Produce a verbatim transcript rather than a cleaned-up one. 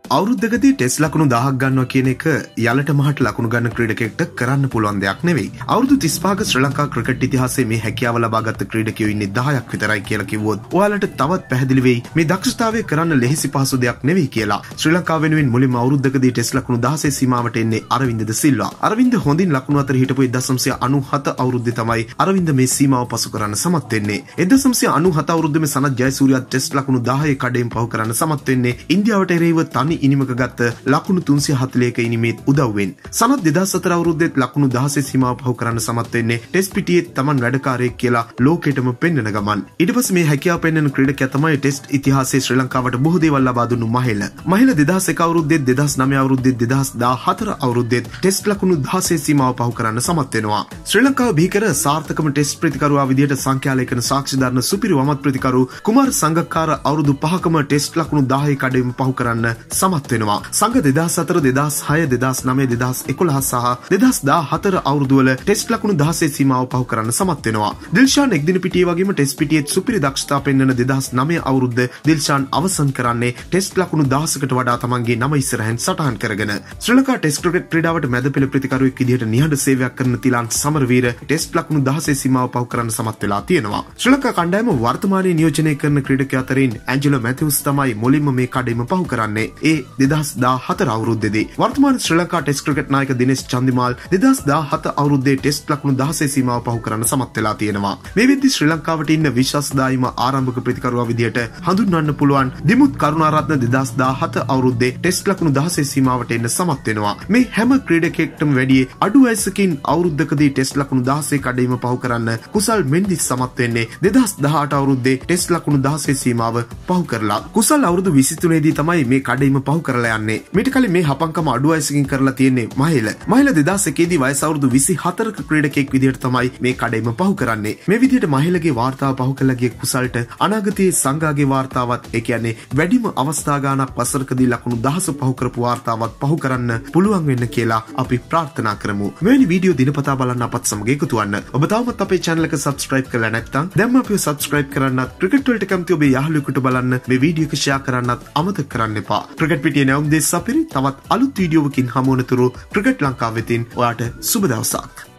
අවුරුද්දකදී test ලකුණු දහයක් ගන්නවා කියන එක යලට මහට ලකුණු ගන්න ක්‍රීඩකයෙක්ට කරන්න පුළුවන් දෙයක් නෙවෙයි. අවුරුදු තිස්පහක ශ්‍රී ලංකා ක්‍රිකට් ඉතිහාසයේ මේ හැකියාව ලබාගත් ක්‍රීඩකයෝ ඉන්නේ දහයක් විතරයි කියලා කිව්වොත් ඔයාලට තවත් පැහැදිලි වෙයි මේ දක්ෂතාවය කරන්න ලෙහෙසි පහසු දෙයක් නෙවෙයි කියලා. ශ්‍රී ලංකාව වෙනුවෙන් මුලින්ම අවුරුද්දකදී ටෙස්ට් ලකුණු දහසේ සීමාවට එන්නේ අරවින්ද ද සිල්වා. අරවින්ද හොඳින් ලකුණු අතර හිටපු එක්දහස් නවසිය අනූහත අවුරුද්දේ තමයි අරවින්ද මේ සීමාව පසු කරන්න සමත් වෙන්නේ. එක්දහස් නවසිය අනූහත අවුරුද්දේ සනත් ජයසූරියා ටෙස්ට් ලකුණු දහයේ කඩේම පහු කරන්න සමත් වෙන්නේ ඉන්දියාවට එරෙහිව තනි ඉනිමක ගත්ත ලකුණු තුන්සිය හතළිහක ඉනිමේත් උදව්වෙන්. සනත් දෙදහස් හතර අවුරුද්දේත් ලකුණු දහසේ සීමාව පහු කරන්න සමත් වෙන්නේ ටෙස්ට් පිටියේ තමන් වැඩකාරයෙක් කියලා ලෝකෙටම පෙන්වන ගමන්. ඊට පස්සේ මේ හැකියාව පෙන්වන ක්‍රීඩකයා තමයි ටෙස්ට් ඉතිහාසයේ ශ්‍රී ලංකාවට බොහෝ දේවල් ලබා දුන්නු මහේල. මහේල දෙදහස් එක අවුරුද්දේ දෙදහස් නවය අවුරුද්දේ දෙදහස් දාහතර අවුරුද්දේ ටෙස්ට් ලකුණු දහසේ සීමාව පහු කරන්න සමත් වෙනවා. ශ්‍රී ලංකාව බිහිකර සාර්ථකම ටෙස්ට් ප්‍රතිකරුවා විදිහට සංඛ්‍යාලේඛන සාක්ෂි දරන සුපිරි වමත් ප්‍රතිකරු කුමාර සංගක්කාර අවුරුදු පහකම ටෙස්ට් ලකුණු දහයේ කඩේම පහු කරන්න සමත් වෙනවා. සංග දෙදහස් හතර දෙදහස් හය දෙදහස් නවය දෙදහස් එකොළහ සහ දෙදහස් දාහතර අවුරුදුවල ටෙස්ට් ලකුණු දහසේ සීමාව පහු කරන්න සමත් වෙනවා. දිල්ෂාන් එක්දින පිටියේ වගේම ටෙස්ට් පිටියේ සුපිරි දක්ෂතා පෙන්වන දෙදහස් නවය අවුරුද්ද දිල්ෂාන් අවසන් කරන්නේ ටෙස්ට් ලකුණු දහසකට වඩා තමන්ගේ නම ඉස්සරහින් සටහන් කරගෙන. ශ්‍රී ලංකා ටෙස්ට් ක්‍රිකට් ක්‍රීඩාවට මැද පෙළ ප්‍රතිකරුවෙක් විදිහට නිහඬ සේවයක් කරන තිලාන් සමරවීර ටෙස්ට් ලකුණු දහසේ සීමාව පහු කරන්න සමත් වෙලා තියෙනවා. ශ්‍රී ලංකා කණ්ඩායම වර්තමානයේ නියෝජනය කරන ක්‍රීඩකයා අතරින් ඇන්ජලෝ මැතිව්ස් තමයි මුලින්ම මේ කඩේම පහු කරන්නේ. ඒ දෙදහස් දාහතර අවුරුද්දේදී. වර්තමාන ශ්‍රී ලංකා ටෙස්ට් ක්‍රිකට් නායක දිනේෂ් චන්දිමාල් දෙදහස් දාහත අවුරුද්දේ ටෙස්ට් ලකුණු දහසේ සීමාව පහු කරන්න සමත් වෙලා තියෙනවා. මේ වෙද්දී ශ්‍රී ලංකාවට ඉන්න විශ්වාසදායීම ආරම්භක ප්‍රතිකරුවා විදිහට හඳුන්වන්න පුළුවන් දිමුත් කරුණාරත්න දෙදහස් දාහත අවුරුද්දේ ටෙස්ට් ලකුණු දහසේ සීමාවට එන්න සමත් වෙනවා. මේ හැම ක්‍රීඩකයෙක්ටම වැඩිය අඩු වයසකින් අවුරුද්දකදී ටෙස්ට් ලකුණු දහසේ කඩේම පහු කරන්න කුසල් මෙන්ඩිස් සමත් වෙන්නේ දෙදහස් දහඅට අවුරුද්දේ ටෙස්ට් ලකුණු දහසේ සීමාව පහු කරලා. කුසල් අවුරුදු විසිතුනේ දී තමයි මේ කඩේම පහු කරලා යන්නේ. මීට කලින් මේ හපංකම අඩු වයසකින් කරලා තියෙන්නේ මහේල. මහේල දෙදහස් එකේ දී වයස අවුරුදු විසිහතරක ක්‍රීඩකයෙක් විදිහට තමයි මේ කඩේම පහු කරන්නේ. මේ විදිහට මහේලගේ වාර්තාව පහු කළා ගිය කුසල්ට අනාගතයේ සංඝාගේ වාර්තාවත් ඒ කියන්නේ වැඩිම අවස්ථා ගානක් වසරකදී ලකුණු දහස පහු කරපු වාර්තාවත් පහු කරන්න පුළුවන් වෙන්න කියලා අපි ප්‍රාර්ථනා කරමු. මෙවැනි වීඩියෝ දිනපතා බලන්න අපත් සමග එකතු වෙන්න. ඔබ තවමත් අපේ channel එක subscribe කරලා නැත්නම් දැන්ම අපිව subscribe කරන්නත් ක්‍රිකට් වලට කැමති ඔබේ යාළුවෙකුට බලන්න මේ වීඩියෝ එක share කරන්නත් අමතක කරන්න එපා. ක්‍රිකට් පිටියේ නැවුම් දෙස් අපිරි තවත් අලුත් වීඩියෝවකින් හමු වනතුරු ක්‍රිකට් ලංකාව වෙතින් ඔයාට සුබ දවසක්.